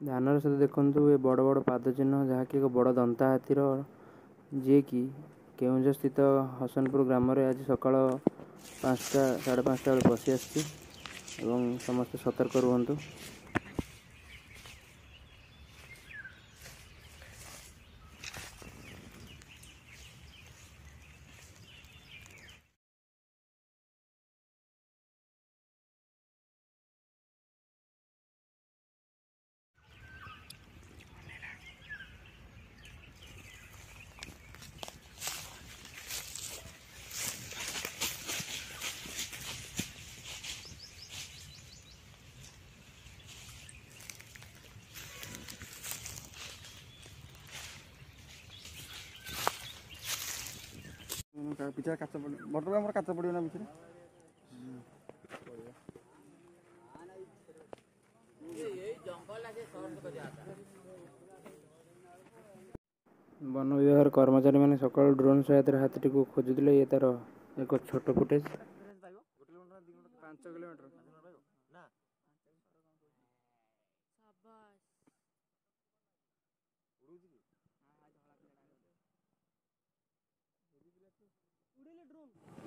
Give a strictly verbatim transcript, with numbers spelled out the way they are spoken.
ध्यान सहित देखु ये बड़ बड़ पाद चिन्ह जहाँकि एक बड़ दंता हाथीर जी कि केउझर स्थित हसनपुर ग्राम आज सकाल पाँचटा साढ़े पाँचटा बेले पशि आसी समस्त सतर्क रुहतु। पिछले काच बटर आम काच पड़ो ना पिछले वन विभाग कर्मचारी मैंने सका ड्रोन सहायता हाथी को खोजुले। ये तार एक छोट फुटेज पाँच किलोमीटर उड़ेले ड्रोन।